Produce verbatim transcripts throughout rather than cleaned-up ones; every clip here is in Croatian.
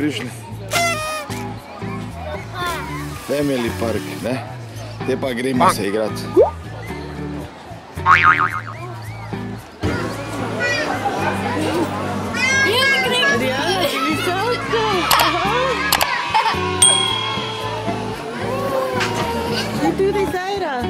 prišli? Familypark, ne? Te pa gremo se igrati. Rihanna, visoko! I tudi Sajra!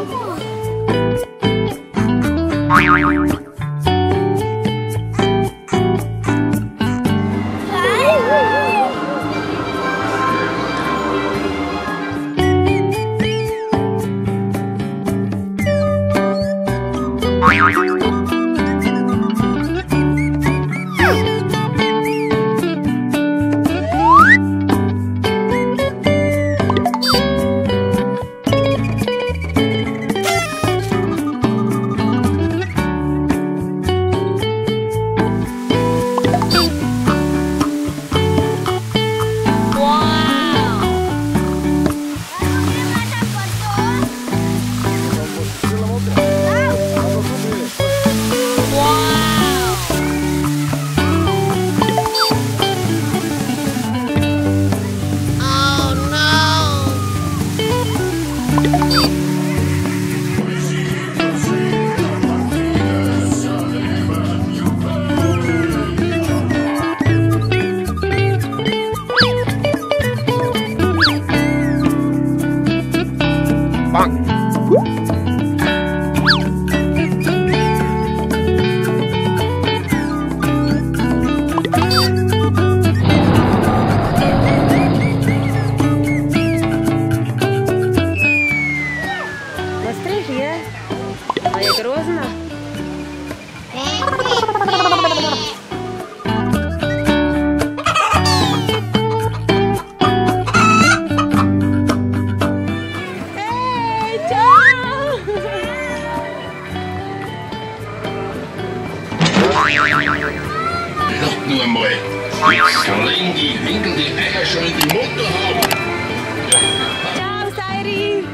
Lacht nur einmal. Solange die Winkel die Eier schon in die Mutter haben. Ciao, Sajri!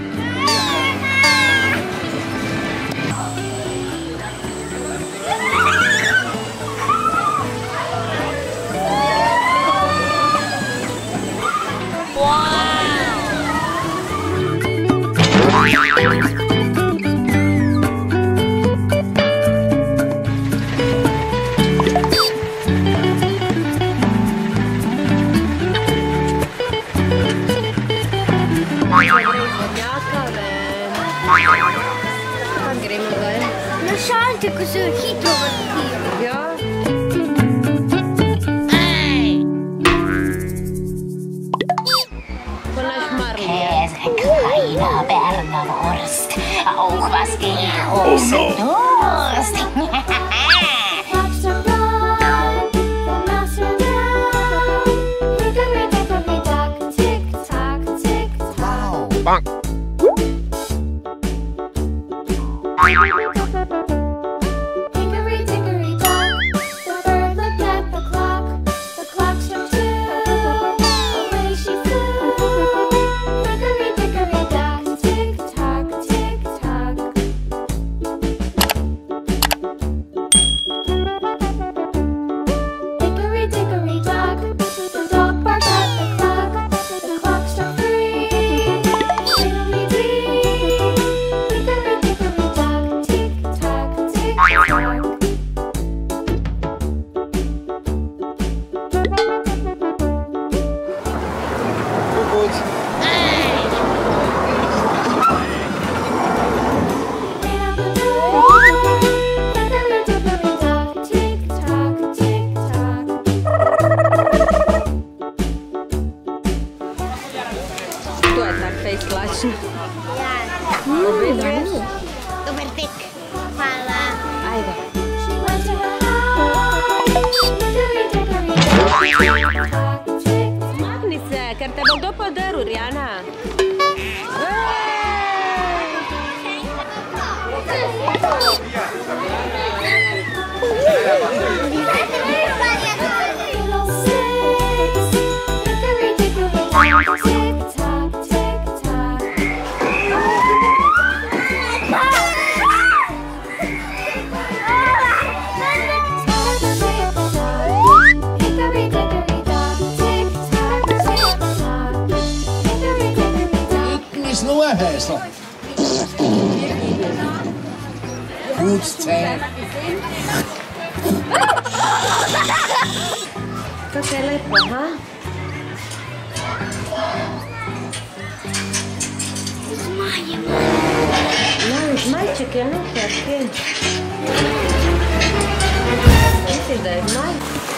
Lasciate così hitro vrti. Ja. Von der Schmarrn. Käse, kleiner Bernerwurst. Auch was die große Durst. Bang! Slačen. Ja. Obedeš? Dobar tek. Hvala. Ajde. Smakni se, ker te bo kdo podaril, Rihanna. Tick Häsler. Putzähne. Kako je lepo, ha? No, zmajček je nekaj, kje? Misliš, da je zmaj?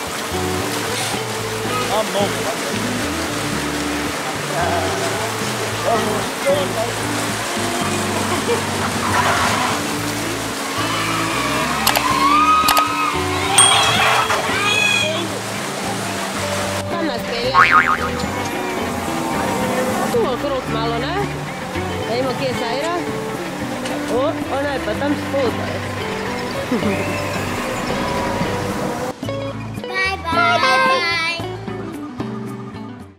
Tam nas pelje. Tu okrug malo, ne? Da imamo kje Sajra. O, ona je pa tam spodaj.